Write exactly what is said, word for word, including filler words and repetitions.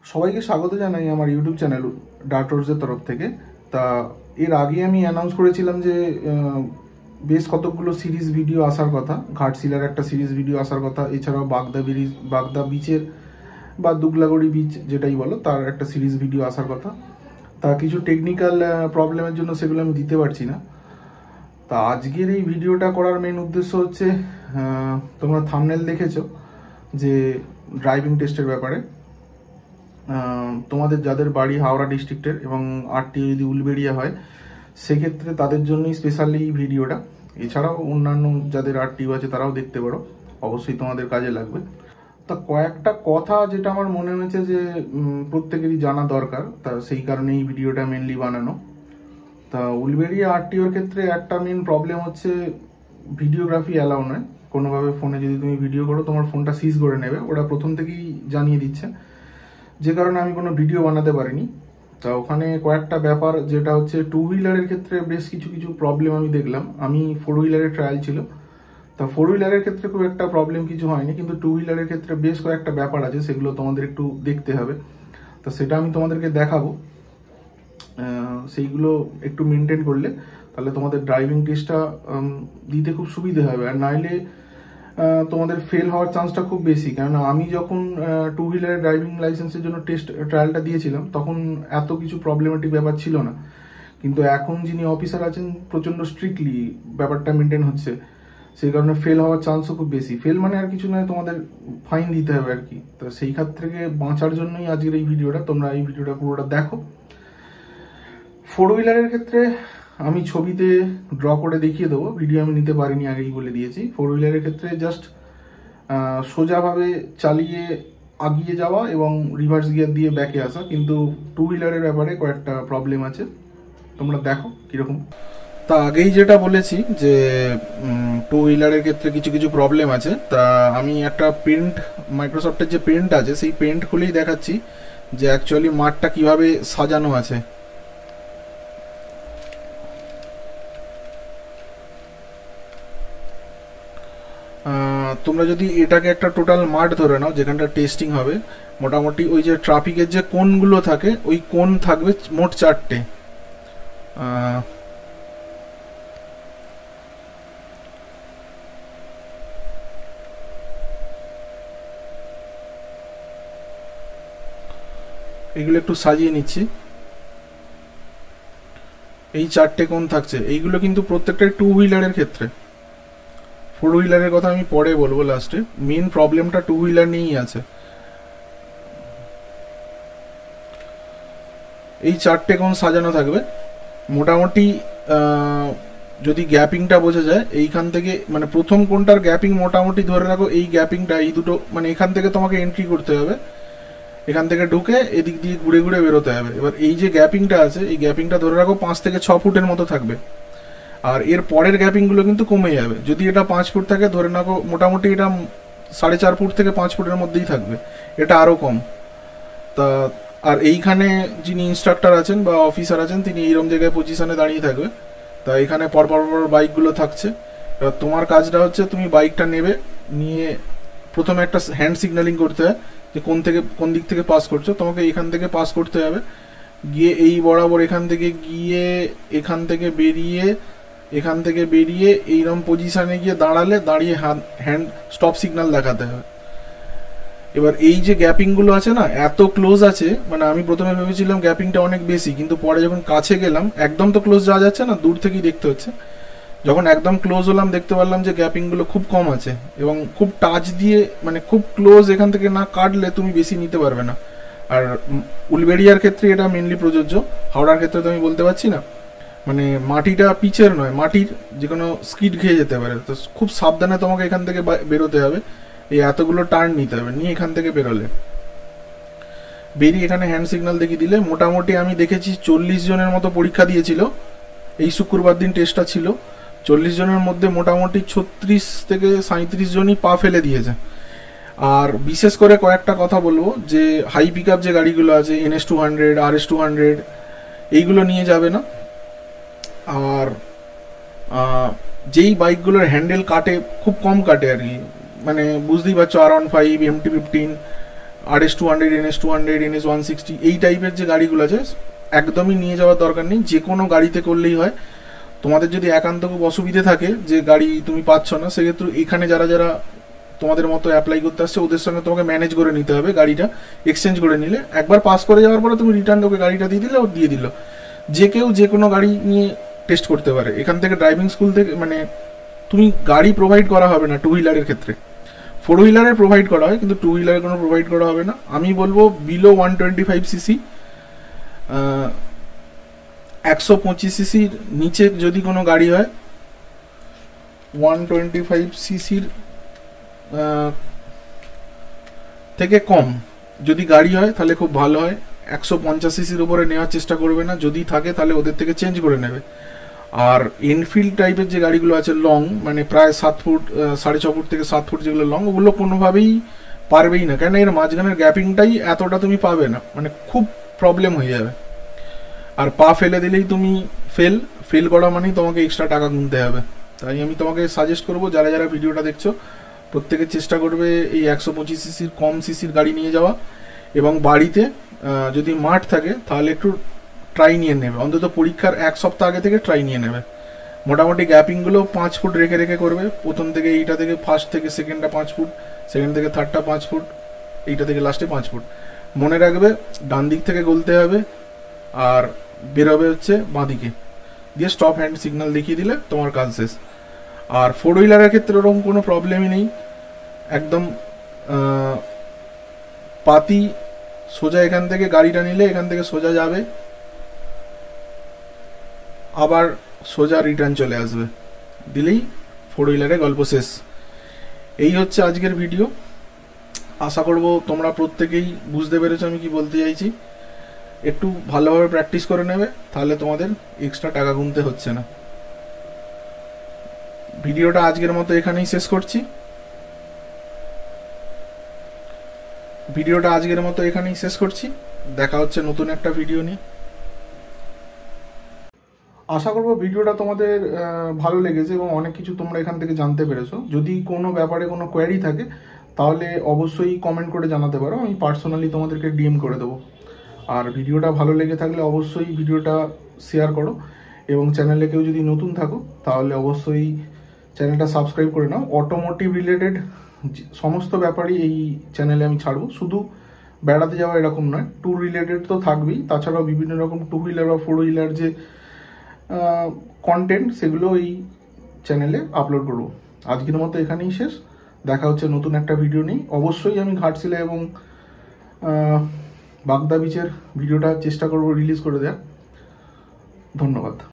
সবাইকে স্বাগত জানাই আমার ইউটিউব চ্যানেল ডার্টরসের তরফ থেকে। তা এর আগে আমি অ্যানাউন্স করেছিলাম যে বেশ কতকগুলো সিরিজ ভিডিও আসার কথা, ঘাটশিলার একটা সিরিজ ভিডিও আসার কথা, এছাড়াও বাগদা ব্রিজ বাগদা বিচের বা দুগলাগড়ি বিচ যেটাই বলো তার একটা সিরিজ ভিডিও আসার কথা। তা কিছু টেকনিক্যাল প্রবলেমের জন্য সেগুলো আমি দিতে পারছি না। তা আজকের এই ভিডিওটা করার মেন উদ্দেশ্য হচ্ছে, তোমরা থাম্বনেল দেখেছো যে ড্রাইভিং টেস্টের ব্যাপারে। তোমাদের যাদের বাড়ি হাওড়া ডিস্ট্রিক্টের এবং আরটি যদি উলবেড়িয়া হয় সেক্ষেত্রে তাদের জন্যই স্পেশালি এই ভিডিওটা। এছাড়াও অন্যান্য যাদের আরটিও আছে তারাও দেখতে পারো, অবশ্যই তোমাদের কাজে লাগবে। তা কয়েকটা কথা যেটা আমার মনে হয়েছে যে প্রত্যেকেরই জানা দরকার, তা সেই কারণে এই ভিডিওটা মেনলি বানানো। তা উলবেড়িয়া আরটিওর ক্ষেত্রে একটা মেন প্রবলেম হচ্ছে ভিডিওগ্রাফি অ্যালাউ নয়। কোনোভাবে ফোনে যদি তুমি ভিডিও করো তোমার ফোনটা সিজ করে নেবে, ওরা প্রথম থেকেই জানিয়ে দিচ্ছে, যে কারণে আমি কোনো ভিডিও বানাতে পারিনি। তা ওখানে কয়েকটা ব্যাপার যেটা হচ্ছে টু হুইলারের ক্ষেত্রে বেশ কিছু কিছু প্রবলেম আমি দেখলাম। আমি ফোর হুইলারের ট্রায়াল ছিল, তা ফোর হুইলারের ক্ষেত্রে খুব একটা প্রবলেম কিছু হয়নি, কিন্তু টু হুইলারের ক্ষেত্রে বেশ কয়েকটা ব্যাপার আছে, সেগুলো তোমাদের একটু দেখতে হবে। তা সেটা আমি তোমাদেরকে দেখাবো। সেইগুলো একটু মেনটেন করলে তাহলে তোমাদের ড্রাইভিং টেস্টটা দিতে খুব সুবিধে হবে। আর নাইলে তোমাদের ফেল হওয়ার চান্সটা খুব বেশি, কেননা আমি যখন টু হুইলারের ড্রাইভিং লাইসেন্সের জন্য টেস্ট ট্রায়ালটা দিয়েছিলাম তখন এত কিছু প্রবলেমেটিক ব্যাপার ছিল না, কিন্তু এখন যিনি অফিসার আছেন প্রচণ্ড স্ট্রিক্টলি ব্যাপারটা মেনটেন হচ্ছে, সেই কারণে ফেল হওয়ার চান্সও খুব বেশি। ফেল মানে আর কিছু নয়, তোমাদের ফাইন দিতে হবে আর কি। তো সেই খাত থেকে বাঁচার জন্যই আজকের এই ভিডিওটা, তোমরা এই ভিডিওটা পুরোটা দেখো। ফোর হুইলারের ক্ষেত্রে আমি ছবিতে ড্র করে দেখিয়ে দেবো, ভিডিও আমি নিতে পারিনি, আগেই বলে দিয়েছি। ফোর হুইলারের ক্ষেত্রে জাস্ট সোজাভাবে চালিয়ে আগিয়ে যাওয়া এবং রিভার্স গিয়ার দিয়ে ব্যাকে আসা, কিন্তু টু হুইলারের ব্যাপারে কয়েকটা প্রবলেম আছে, তোমরা দেখো কীরকম। তা আগেই যেটা বলেছি যে টু হুইলারের ক্ষেত্রে কিছু কিছু প্রবলেম আছে। তা আমি একটা প্রিন্ট, মাইক্রোসফটের যে প্রিন্ট আছে সেই প্রিন্ট খুলেই দেখাচ্ছি যে অ্যাকচুয়ালি মাঠটা কিভাবে সাজানো আছে। তোমরা যদি এটাকে একটা টোটাল মাঠ ধরে নাও যেখানটা টেস্টিং হবে, মোটামুটি ওই যে ট্রাফিকের যে কোনগুলো থাকে ওই কোন থাকবে মোট চারটে। এইগুলো একটু সাজিয়ে নিচ্ছি। এই চারটে কোন থাকছে, এইগুলো কিন্তু প্রত্যেকটা টু হুইলারের ক্ষেত্রে। ফোর হুইলারের কথা আমি পরে বলবো লাস্টে। মেন প্রবলেমটা টু হুইলার নিয়েই আছে। এই চারটে কোণ সাজানো থাকবে মোটামুটি। যদি গ্যাপিংটা বোঝা যায় এইখান থেকে, মানে প্রথম কোণটার গ্যাপিং মোটামুটি ধরে রাখো, এই গ্যাপিংটা এই দুটো, মানে এখান থেকে তোমাকে এন্ট্রি করতে হবে, এখান থেকে ঢুকে এদিক দিয়ে ঘুরে ঘুরে বেরোতে হবে। এবার এই যে গ্যাপিংটা আছে এই গ্যাপিংটা ধরে রাখো পাঁচ থেকে ছ ফুটের মতো থাকবে, আর এর পরের গ্যাপিংগুলো কিন্তু কমে যাবে। যদি এটা পাঁচ ফুট থাকে ধরে নাও মোটামুটি এটা সাড়ে চার ফুট থেকে পাঁচ ফুটের মধ্যেই থাকবে, এটা আরও কম। তা আর এইখানে যিনি ইনস্ট্রাক্টর আছেন বা অফিসার আছেন তিনি এইরকম জায়গায় পজিশনে দাঁড়িয়ে থাকবে। তা এখানে পরপর পর বাইকগুলো থাকছে। এবার তোমার কাজটা হচ্ছে তুমি বাইকটা নেবে, নিয়ে প্রথমে একটা হ্যান্ড সিগন্যালিং করতে হয় যে কোন থেকে কোন দিক থেকে পাস করছো। তোমাকে এখান থেকে পাস করতে হবে, গিয়ে এই বরাবর এখান থেকে গিয়ে এখান থেকে বেরিয়ে এখান থেকে বেরিয়ে এইরকম পজিশানে গিয়ে দাঁড়ালে দাঁড়িয়ে হাত হ্যান্ড স্টপ সিগন্যাল দেখাতে হবে। এবার এই যে গ্যাপিংগুলো আছে না এত ক্লোজ আছে, মানে আমি প্রথমে ভেবেছিলাম গ্যাপিংটা অনেক বেশি, কিন্তু পরে যখন কাছে গেলাম একদম তো ক্লোজ যাওয়া যাচ্ছে না, দূর থেকেই দেখতে হচ্ছে। যখন একদম ক্লোজ হলাম দেখতে পারলাম যে গ্যাপিংগুলো খুব কম আছে এবং খুব টাচ দিয়ে, মানে খুব ক্লোজ এখান থেকে না কাটলে তুমি বেশি নিতে পারবে না। আর উলবেড়িয়ার ক্ষেত্রে এটা মেনলি প্রযোজ্য, হাওড়ার ক্ষেত্রে তো আমি বলতে পারছি না। মানে মাটিটা পিচের নয়, মাটির যে কোনো স্কিড খেয়ে যেতে পারে, তো খুব সাবধানে তোমাকে এখান থেকে বেরোতে হবে। এই এতগুলো টার্ন নিতে হবে, নিয়ে এখান থেকে বেরোলে বেরিয়ে এখানে হ্যান্ড সিগন্যাল দেখিয়ে দিলে মোটামুটি আমি দেখেছি চল্লিশ জনের মতো পরীক্ষা দিয়েছিল। এই শুক্রবার দিন টেস্টটা ছিল। চল্লিশ জনের মধ্যে মোটামুটি ছত্রিশ থেকে সাঁত্রিশ জনই পা ফেলে দিয়েছে। আর বিশেষ করে কয়েকটা কথা বলবো যে হাই পিক আপ যে গাড়িগুলো আছে N S two hundred R S two hundred এইগুলো নিয়ে যাবে না। আর যেই বাইকগুলোর হ্যান্ডেল কাটে খুব কম কাটে আর কি, মানে বুঝতেই পারছো R one five, M T fifteen, R S two hundred N S two hundred N S one sixty এই টাইপের যে গাড়িগুলো আছে একদমই নিয়ে যাওয়ার দরকার নেই, যে কোনো গাড়িতে করলেই হয়। তোমাদের যদি একান্ত খুব অসুবিধে থাকে যে গাড়ি তুমি পাচ্ছ না, সেক্ষেত্রে এখানে যারা যারা তোমাদের মতো অ্যাপ্লাই করতে আসছে ওদের সঙ্গে তোমাকে ম্যানেজ করে নিতে হবে। গাড়িটা এক্সচেঞ্জ করে নিলে একবার পাস করে যাওয়ার পরে তুমি রিটার্ন ওকে গাড়িটা দিয়ে দিলে ও দিয়ে দিল। যে কেউ যে কোনো গাড়ি নিয়ে টেস্ট করতে পারে এখান থেকে, ড্রাইভিং স্কুল থেকে। মানে তুমি গাড়ি প্রোভাইড করা হবে না টু হুইলারের ক্ষেত্রে, ফোর হুইলারে প্রোভাইড করা হয় কিন্তু টু হুইলারে কোনো প্রোভাইড করা হবে না। আমি বলবো below one twenty five CC, একশো পঁচিশ সিসির নিচে যদি কোনো গাড়ি হয়, ওয়ান টোয়েন্টি ফাইভ সিসির থেকে কম যদি গাড়ি হয় তাহলে খুব ভালো হয়। একশো পঞ্চাশ সিসির উপরে নেওয়ার চেষ্টা করবে না, যদি থাকে তাহলে ওদের থেকে চেঞ্জ করে নেবে। আর এনফিল্ড টাইপের যে গাড়িগুলো আছে লং, মানে প্রায় সাত ফুট সাড়ে ছ ফুট থেকে সাত ফুট যেগুলো লং, ওগুলো কোনোভাবেই পারবেই না, কেন এর মাঝখানের গ্যাপিংটাই এতটা তুমি পাবে না, মানে খুব প্রবলেম হয়ে যাবে। আর পা ফেলে দিলেই তুমি ফেল, ফেল করা মানেই তোমাকে এক্সট্রা টাকা গুনতে হবে। তাই আমি তোমাকে সাজেস্ট করবো যারা যারা ভিডিওটা দেখছো প্রত্যেকে চেষ্টা করবে এই একশো পঁচিশ সিসির কম সিসির গাড়ি নিয়ে যাওয়া, এবং বাড়িতে যদি মাঠ থাকে তাহলে একটু ট্রাই নিয়ে নেবে, অন্তত পরীক্ষার এক সপ্তাহ আগে থেকে ট্রাই নিয়ে নেবে। মোটামুটি গ্যাপিংগুলো পাঁচ ফুট রেখে রেখে করবে, প্রথম থেকে এইটা থেকে ফার্স্ট থেকে সেকেন্ডটা পাঁচ ফুট, সেকেন্ড থেকে থার্ডটা পাঁচ ফুট, এইটা থেকে লাস্টে পাঁচ ফুট। মনে রাখবে ডান দিক থেকে গলতে হবে আর বেরোবে হচ্ছে বাঁ দিকে, দিয়ে স্টপ হ্যান্ড সিগন্যাল দেখিয়ে দিলে তোমার কাজ শেষ। আর ফোর হুইলারের ক্ষেত্রে ওরকম কোনো প্রবলেমই নেই, একদম পাতি সোজা এখান থেকে গাড়িটা নিলে এখান থেকে সোজা যাবে, আবার সোজা রিটার্ন চলে আসবে, দিলেই ফোর হুইলারের গল্প শেষ। এই হচ্ছে আজকের ভিডিও, আশা করব তোমরা প্রত্যেকেই বুঝতে পেরেছো আমি কি বলতে চাইছি। একটু ভালোভাবে প্র্যাকটিস করে নেবে, তাহলে তোমাদের এক্সট্রা টাকা গুনতে হচ্ছে না। ভিডিওটা আজকের মতো এখানেই শেষ করছি ভিডিওটা আজকের মতো এখানেই শেষ করছি দেখা হচ্ছে নতুন একটা ভিডিও নিয়ে। আশা করবো ভিডিওটা তোমাদের ভালো লেগেছে এবং অনেক কিছু তোমরা এখান থেকে জানতে পেরেছো। যদি কোনো ব্যাপারে কোনো কোয়ারি থাকে তাহলে অবশ্যই কমেন্ট করে জানাতে পারো, আমি পার্সোনালি তোমাদেরকে ডিএম করে দেবো। আর ভিডিওটা ভালো লেগে থাকলে অবশ্যই ভিডিওটা শেয়ার করো, এবং চ্যানেলে কেউ যদি নতুন থাকো তাহলে অবশ্যই চ্যানেলটা সাবস্ক্রাইব করে নাও। অটোমোটিভ রিলেটেড সমস্ত ব্যাপারই এই চ্যানেলে আমি ছাড়বো, শুধু বেড়াতে যাওয়া এরকম নয়, ট্যুর রিলেটেড তো থাকবেই, তাছাড়াও বিভিন্ন রকম টু হুইলার বা ফোর হুইলার যে কন্টেন্ট সেগুলো এই চ্যানেলে আপলোড করবো। আজকের মতো এখানেই শেষ, দেখা হচ্ছে নতুন একটা ভিডিও নিয়ে। অবশ্যই আমি ঘাটশিলা এবং বাগদা বিচের ভিডিওটা চেষ্টা করবো রিলিজ করে দেওয়ার। ধন্যবাদ।